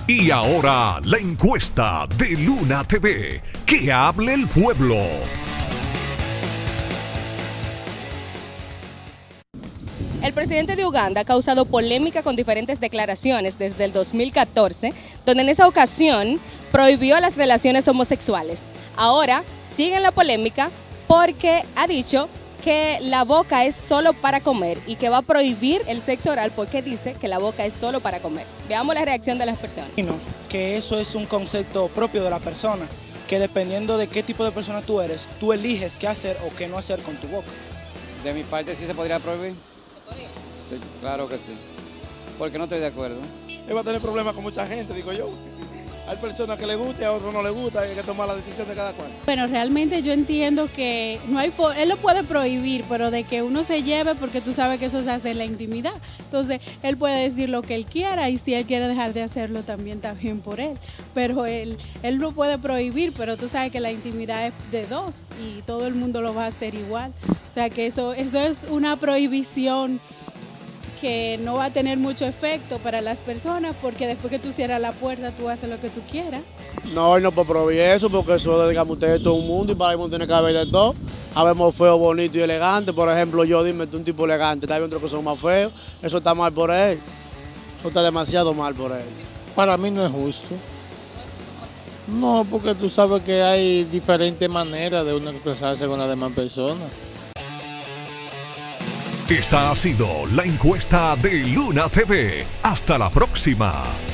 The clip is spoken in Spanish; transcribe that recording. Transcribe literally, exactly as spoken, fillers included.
Y ahora la encuesta de Luna T V. Que hable el pueblo. El presidente de Uganda ha causado polémica con diferentes declaraciones desde el dos mil catorce, donde en esa ocasión prohibió las relaciones homosexuales. Ahora sigue en la polémica porque ha dicho que la boca es solo para comer y que va a prohibir el sexo oral porque dice que la boca es solo para comer. Veamos la reacción de las personas. Que eso es un concepto propio de la persona, que dependiendo de qué tipo de persona tú eres, tú eliges qué hacer o qué no hacer con tu boca. De mi parte sí se podría prohibir. Sí, claro que sí, porque no estoy de acuerdo. Él va a tener problemas con mucha gente, digo yo. Hay personas que le gusta y a otros no le gusta, hay que tomar la decisión de cada cual. Bueno, realmente yo entiendo que no hay, él lo puede prohibir, pero de que uno se lleve, porque tú sabes que eso se hace en la intimidad. Entonces, él puede decir lo que él quiera y si él quiere dejar de hacerlo también está bien por él. Pero él, él lo puede prohibir, pero tú sabes que la intimidad es de dos y todo el mundo lo va a hacer igual. O sea que eso, eso es una prohibición que no va a tener mucho efecto para las personas porque después que tú cierras la puerta tú haces lo que tú quieras. No, él no puede prohibir eso porque eso, digamos, usted es todo un mundo y para el mundo tiene que haber de todo. Habemos feo, bonito y elegante. Por ejemplo, yo dime, tú un tipo elegante, está viendo que son más feos, eso está mal por él. Eso está demasiado mal por él. Para mí no es justo. No, porque tú sabes que hay diferentes maneras de uno expresarse con las demás personas. Esta ha sido la encuesta de Luna T V. Hasta la próxima.